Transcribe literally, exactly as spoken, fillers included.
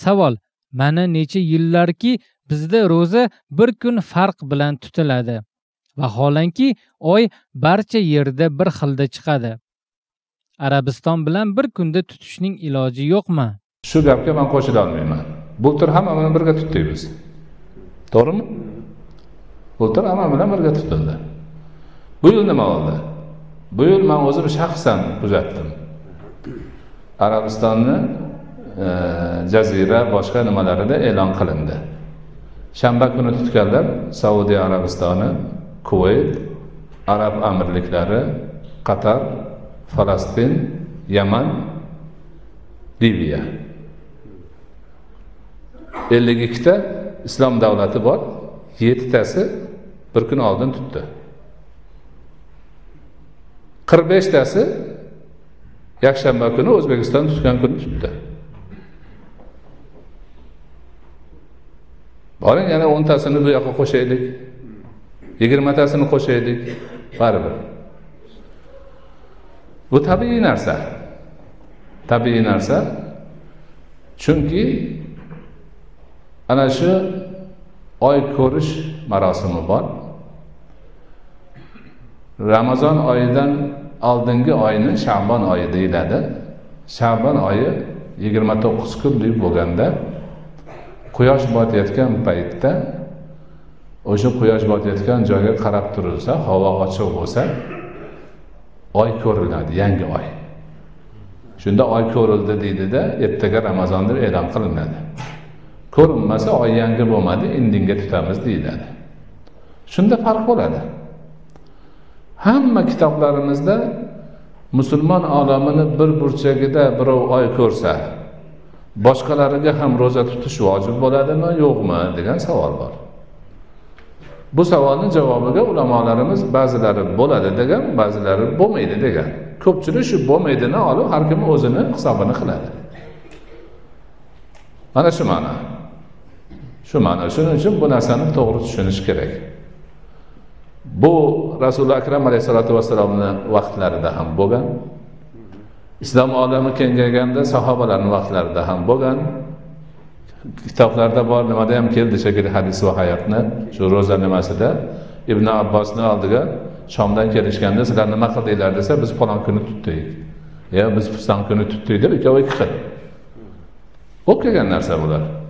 savol: mana necha yillarki bizda ro'za bir kun farq bilan tutiladi. Vaholanki oy barcha yerda bir xilda chiqadi. Arabiston bilan bir kunda tutishning iloji yo'qmi? Shu gapga men qo'shila olmayman. Bultur hammamiz birga tutdik biz. To'g'rimi? Bultur hamma bilan birga tutildi. Bu yil nima bo'ldi? Bu yil men o'zim shaxsan kuzatdim. Arabistonni e, jazira boshqa nimalarida e'lon qilindi. Shanba kuni tutganlar Saudiya Arabistoni, Kuvayt, Arab amirliklari, Qatar, Falastin, Yaman, Liviya. ellik ikkita islom davlati bor, yettitasi bir kun oldin tutdi. qirq beshtasi yakshanba kuni O'zbekiston tutgan kuni tutdi. Boring yana o'ntasini bu yoqqa qo'shaylik. yigirmatasini qo'shaylik. Baribir. Bu tabiiy narsa. Tabiiy narsa. Chunki ana shu oy ko'rish marosimi bor. Ramazon oyidan oldingi oyni Sha'bon oyi deyiladi. Sha'bon oyi yigirma to'qqiz kunlik bo'lganda quyosh botayotgan paytda o'sha quyosh botayotgan joyga qarab turilsa, havo ochiq bo'lsa, oy ko'riladi, yangi oy. Shunda oy ko'rildi deydi-da, ertaga Ramazon deb e'lon qilinadi. Ko'rinmasa oy yangi bo'lmadi, indinga tutamiz deyiladi. Shunda farq bo'ladi. Hamma kitoblarimizda musulmon olamini bir burchagida birov oy ko'rsa, boshqalariga ham roza tutish vojib bo'ladimi, yo'qmi degan savol bor. Bu savolning javobiga ulamolarimiz ba'zilari bo'ladi degan, ba'zilari bo'lmaydi degan. Ko'pchilik shu bo'lmaydini olib har kim o'zini hisobini qiladi. Mana shu ma'no. Shu ma'no. Shuning uchun bu narsani to'g'ri tushunish kerak. Bu Rasululloh akram alayhisolatu vassalomning vaqtlarida ham bo'lgan. Islom olami kengayganda sahobalarning vaqtlarida ham bo'lgan. Kitoblarda bor, nimada ham keldi shekilli hadis va hayotni, shu roza nimasida Ibn Abbosning oldiga Shomdan kelishganda sizlar nima qildinglar desa, biz falon kuni tutdik. Ya biz falon kuni tutdik deb ikkovi ikki xil. Bo'lib kelgan narsa bular.